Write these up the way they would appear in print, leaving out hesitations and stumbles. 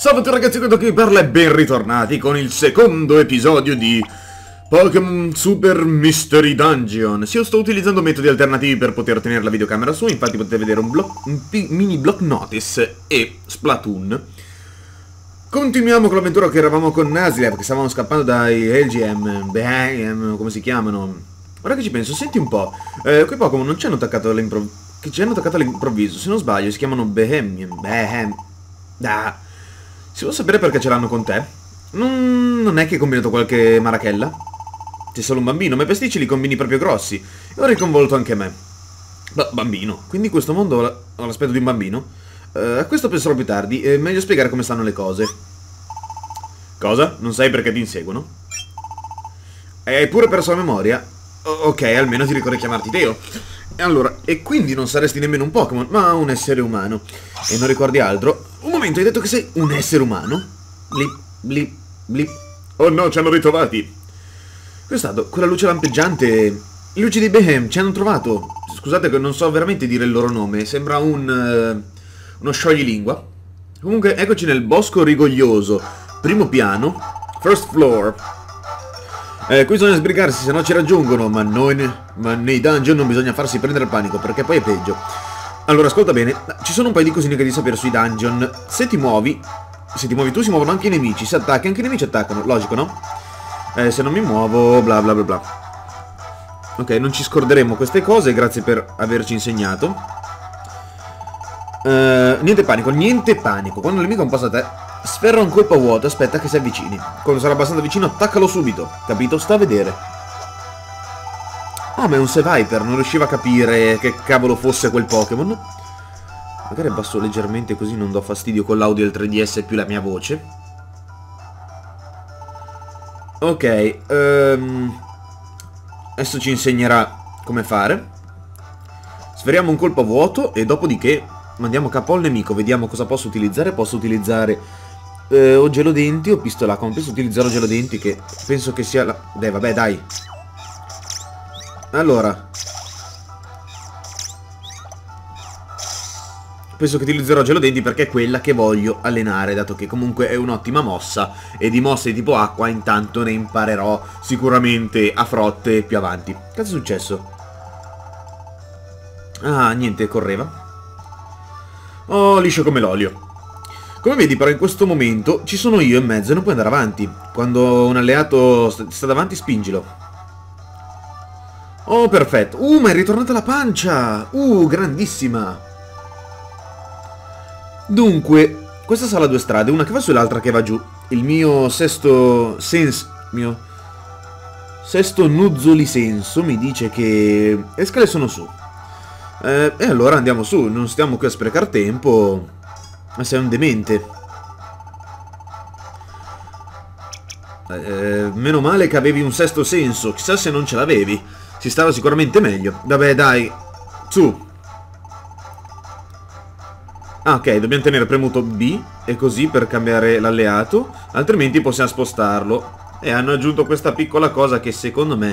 Salve a tutti ragazzi, questo qui per e ben ritornati con il secondo episodio di Pokémon Super Mystery Dungeon. Sì, io sto utilizzando metodi alternativi per poter tenere la videocamera su, infatti potete vedere un mini block notice e Splatoon. Continuiamo con l'avventura che eravamo con Nuzleaf, che stavamo scappando dai LGM, come si chiamano? Ora che ci penso, senti un po', quei Pokémon non ci hanno attaccato all'improvviso, se non sbaglio si chiamano si può sapere perché ce l'hanno con te? Non è che hai combinato qualche marachella? Sei solo un bambino, ma i pasticci li combini proprio grossi. E ora hai convolto anche me. Bambino? Quindi in questo mondo ho l'aspetto di un bambino? A questo penserò più tardi, è meglio spiegare come stanno le cose. Cosa? Non sai perché ti inseguono? Hai pure perso la memoria? Ok, almeno ti ricordi chiamarti Teo. Allora, e quindi non saresti nemmeno un Pokémon, ma un essere umano. E non ricordi altro? Un momento, hai detto che sei un essere umano? Blip, blip, blip. Oh no, ci hanno ritrovati. Cos'è stato? Quella luce lampeggiante. I luci di Behem ci hanno trovato. Scusate che non so veramente dire il loro nome. Sembra uno scioglilingua. Comunque, eccoci nel bosco rigoglioso. Primo piano. First floor. Qui bisogna sbrigarsi, se no ci raggiungono, ma nei dungeon non bisogna farsi prendere il panico, perché poi è peggio. Allora, ascolta bene, ci sono un paio di cosine che devi sapere sui dungeon. Se ti muovi tu, si muovono anche i nemici, se attacchi anche i nemici attaccano, logico, no? Se non mi muovo, bla bla bla bla. Ok, non ci scorderemo queste cose, grazie per averci insegnato. Niente panico, quando il nemico è un passo a te, sferra un colpo a vuoto, aspetta che si avvicini. Quando sarà abbastanza vicino, attaccalo subito. Capito? Sta a vedere. Ah, ma è un Seviper, non riusciva a capire che cavolo fosse quel Pokémon. Magari abbasso leggermente così non do fastidio con l'audio del 3DS più la mia voce. Ok, adesso ci insegnerà come fare. Sferiamo un colpo a vuoto e dopodiché mandiamo capo al nemico. Vediamo cosa posso utilizzare. Posso utilizzare o gelodenti o pistolacqua. Ma penso utilizzerò gelodenti, che penso che sia la... vabbè, dai. Allora, penso che utilizzerò gelodenti perché è quella che voglio allenare, dato che comunque è un'ottima mossa e di mosse di tipo acqua intanto ne imparerò sicuramente a frotte più avanti. Cosa è successo? Ah, niente, correva. Oh, liscio come l'olio. Come vedi però in questo momento ci sono io in mezzo e non puoi andare avanti. Quando un alleato sta davanti, spingilo. Oh, perfetto. Ma è ritornata la pancia. Grandissima. Dunque, questa sala ha due strade, una che va su e l'altra che va giù. Il mio sesto nuzzoli senso mi dice che le scale sono su. E allora andiamo su, non stiamo qui a sprecare tempo. Ma sei un demente. Meno male che avevi un sesto senso. Chissà se non ce l'avevi. Si stava sicuramente meglio. Vabbè, dai. Su. Ah, ok, dobbiamo tenere premuto B e così per cambiare l'alleato. Altrimenti possiamo spostarlo. E hanno aggiunto questa piccola cosa che secondo me...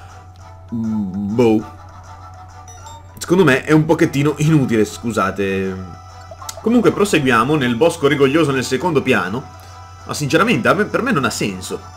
secondo me è un pochettino inutile, scusate. Comunque proseguiamo nel bosco rigoglioso nel secondo piano. Ma sinceramente per me non ha senso.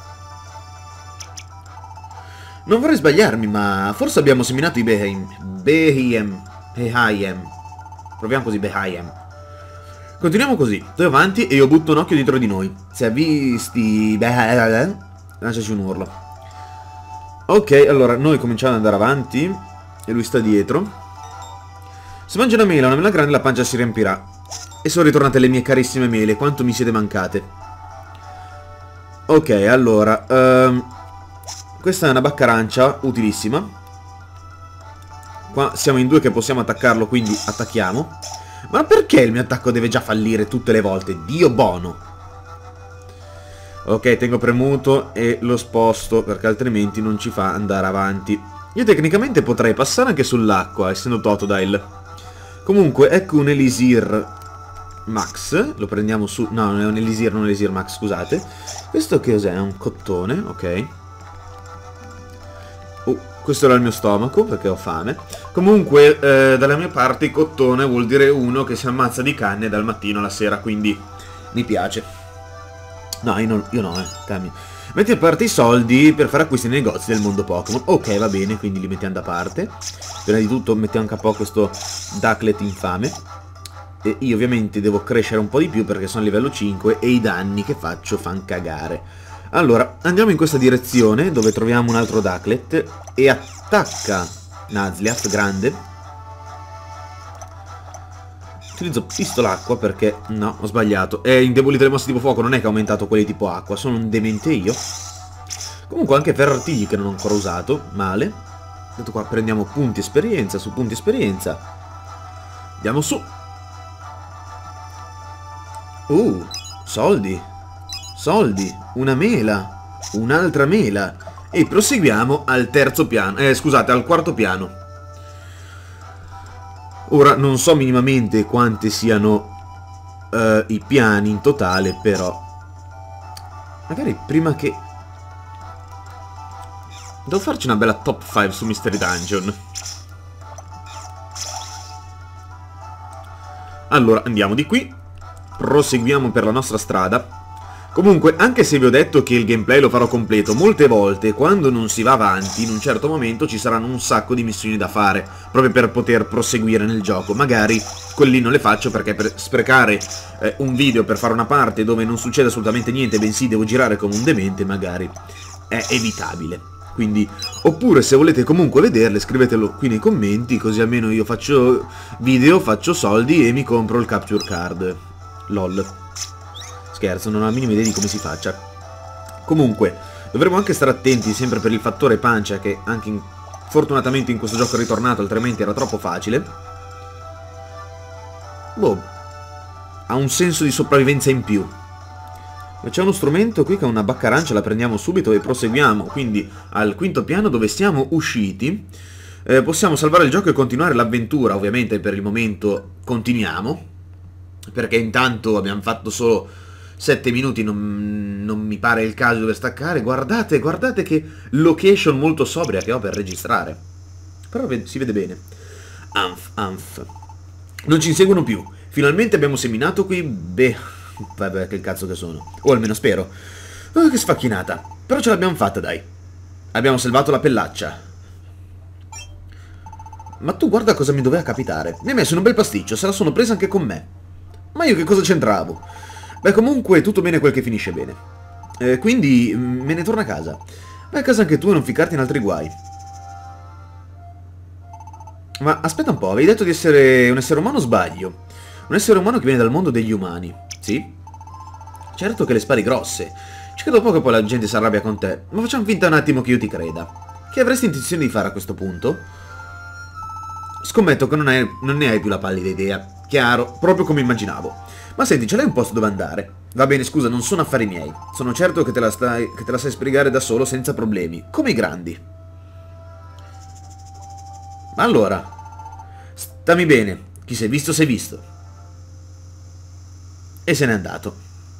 Non vorrei sbagliarmi, ma forse abbiamo seminato i Behem. Proviamo così, Behem. Continuiamo così. Tu avanti e io butto un occhio dietro di noi. Se avvisti... lasciaci un urlo. Ok, allora noi cominciamo ad andare avanti e lui sta dietro. Se mangi una mela grande, la pancia si riempirà. E sono ritornate le mie carissime mele. Quanto mi siete mancate. Ok, allora questa è una bacca arancia utilissima. Qua siamo in due che possiamo attaccarlo, quindi attacchiamo. Ma perché il mio attacco deve già fallire tutte le volte? Dio buono. Ok, tengo premuto e lo sposto, perché altrimenti non ci fa andare avanti. Io tecnicamente potrei passare anche sull'acqua, essendo Totodile. Comunque, ecco un Elisir Max. Lo prendiamo su... no, non è un Elisir, non un Elisir Max, scusate. Questo che cos'è? È un cottone, ok. Questo era il mio stomaco, perché ho fame. Comunque, dalle mie parti, cottone vuol dire uno che si ammazza di canne dal mattino alla sera, quindi Mi piace. No, io no, cambio. Metti a parte i soldi per fare acquisti nei negozi del mondo Pokémon. Ok, va bene, quindi li mettiamo da parte. Prima di tutto mettiamo a capo questo Ducklet infame. E io ovviamente devo crescere un po' di più perché sono a livello 5 e i danni che faccio fan cagare. Allora, andiamo in questa direzione dove troviamo un altro Ducklet e attacca Nuzleaf grande. Utilizzo pistolacqua perché... no, ho sbagliato. È indebolito le mosse tipo fuoco, non è che ha aumentato quelli tipo acqua, sono un demente io. Comunque anche ferro-artigli che non ho ancora usato, male. Detto qua, prendiamo punti esperienza su punti esperienza. Andiamo su. Soldi. Soldi, una mela, un'altra mela. E proseguiamo al terzo piano, scusate, al quarto piano. Ora non so minimamente quanti siano i piani in totale, però magari prima che... devo farci una bella top 5 su Mystery Dungeon. Allora, andiamo di qui. Proseguiamo per la nostra strada. Comunque, anche se vi ho detto che il gameplay lo farò completo, molte volte, quando non si va avanti, in un certo momento ci saranno un sacco di missioni da fare, proprio per poter proseguire nel gioco. Magari quelli non le faccio perché per sprecare un video per fare una parte dove non succede assolutamente niente, bensì devo girare come un demente, magari è evitabile. Quindi, oppure se volete comunque vederle, scrivetelo qui nei commenti, così almeno io faccio video, faccio soldi e mi compro il capture card. LOL. Scherzo, non ho la minima idea di come si faccia. Comunque, dovremo anche stare attenti sempre per il fattore pancia, che anche fortunatamente in questo gioco è ritornato, altrimenti era troppo facile. Boh, ha un senso di sopravvivenza in più. C'è uno strumento qui che è una bacca arancia, la prendiamo subito e proseguiamo, quindi al quinto piano dove siamo usciti. Possiamo salvare il gioco e continuare l'avventura, ovviamente per il momento continuiamo, perché intanto abbiamo fatto solo 7 minuti, non mi pare il caso di dover staccare. Guardate, guardate che location molto sobria che ho per registrare. Però si vede bene. Anf. Non ci inseguono più. Finalmente abbiamo seminato qui. Beh, vabbè, che cazzo che sono. O almeno spero. Oh, che sfacchinata. Però ce l'abbiamo fatta, dai. Abbiamo salvato la pellaccia. Ma tu guarda cosa mi doveva capitare. Mi hai messo un bel pasticcio, se la sono presa anche con me. Ma io che cosa c'entravo? Beh, comunque tutto bene quel che finisce bene. Quindi me ne torno a casa. Vai a casa anche tu e non ficarti in altri guai. Ma aspetta un po', avevi detto di essere un essere umano o sbaglio? Un essere umano che viene dal mondo degli umani, sì? Certo che le spari grosse. Ci credo poco che poi la gente si arrabbia con te, ma facciamo finta un attimo che io ti creda. Che avresti intenzione di fare a questo punto? Scommetto che non ne hai più la pallida idea. Chiaro, proprio come immaginavo. Ma senti, ce l'hai un posto dove andare? Va bene, scusa, non sono affari miei. Sono certo che te la sai spiegare da solo senza problemi, come i grandi. Ma allora, stammi bene, chi si è visto si è visto. E se n'è andato.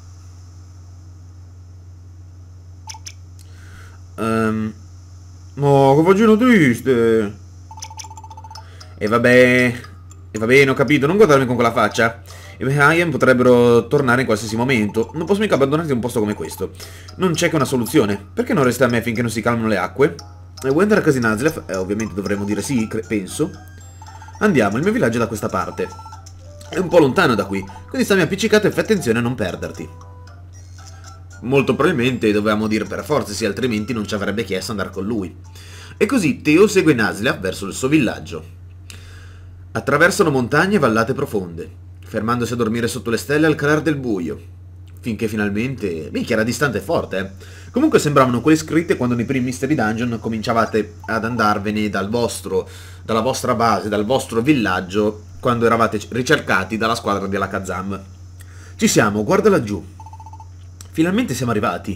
Oh, che vagino triste. E vabbè, ne ho capito, non guardarmi con quella faccia. I Mayhem potrebbero tornare in qualsiasi momento. Non posso mica abbandonarti in un posto come questo. Non c'è che una soluzione. Perché non resti a me finché non si calmano le acque? Vuoi andare a casa di Nuzleaf? Ovviamente dovremmo dire sì, penso. Andiamo, il mio villaggio è da questa parte. È un po' lontano da qui, quindi stammi appiccicato e fai attenzione a non perderti. Molto probabilmente dovevamo dire per forza, sì, altrimenti non ci avrebbe chiesto andare con lui. E così Teo segue Nuzleaf verso il suo villaggio. Attraversano montagne e vallate profonde, fermandosi a dormire sotto le stelle al calar del buio, finché finalmente... minchia, era distante e forte, eh. Comunque sembravano quelle scritte quando nei primi Mystery Dungeon cominciavate ad andarvene dalla vostra base, dal vostro villaggio, quando eravate ricercati dalla squadra di Alakazam. Ci siamo, guarda laggiù. Finalmente siamo arrivati.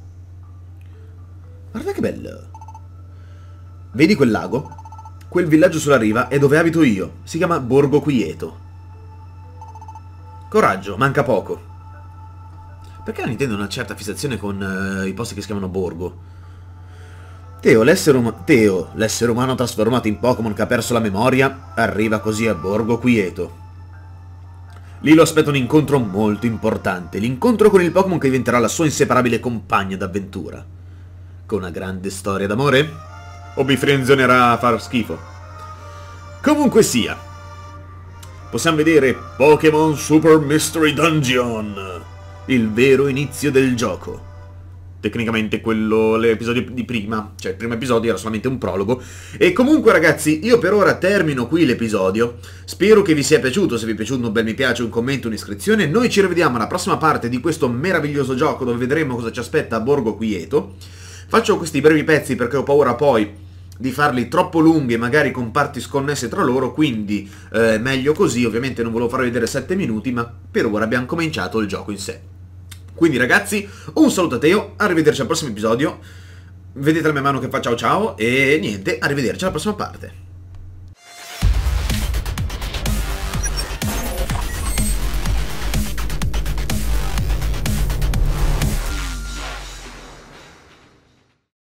Guarda che bello. Vedi quel lago? Quel villaggio sulla riva è dove abito io. Si chiama Borgo Quieto. Coraggio, manca poco. Perché la Nintendo ha una certa fissazione con i posti che si chiamano Borgo? Teo, l'essere umano trasformato in Pokémon che ha perso la memoria, arriva così a Borgo Quieto. Lì lo aspetta un incontro molto importante, l'incontro con il Pokémon che diventerà la sua inseparabile compagna d'avventura. Con una grande storia d'amore? O mi frenzionerà a far schifo? Comunque sia, possiamo vedere Pokémon Super Mystery Dungeon, il vero inizio del gioco. Tecnicamente l'episodio di prima, cioè il primo episodio era solamente un prologo. E comunque ragazzi, io per ora termino qui l'episodio. Spero che vi sia piaciuto, se vi è piaciuto un bel mi piace, un commento, un'iscrizione. Noi ci rivediamo alla prossima parte di questo meraviglioso gioco dove vedremo cosa ci aspetta a Borgo Quieto. Faccio questi brevi pezzi perché ho paura poi di farli troppo lunghi e magari con parti sconnesse tra loro, quindi meglio così. Ovviamente non volevo farvi vedere 7 minuti, ma per ora abbiamo cominciato il gioco in sé. Quindi ragazzi, un saluto a Teo, arrivederci al prossimo episodio, vedete la mia mano che fa ciao ciao, e niente, arrivederci alla prossima parte.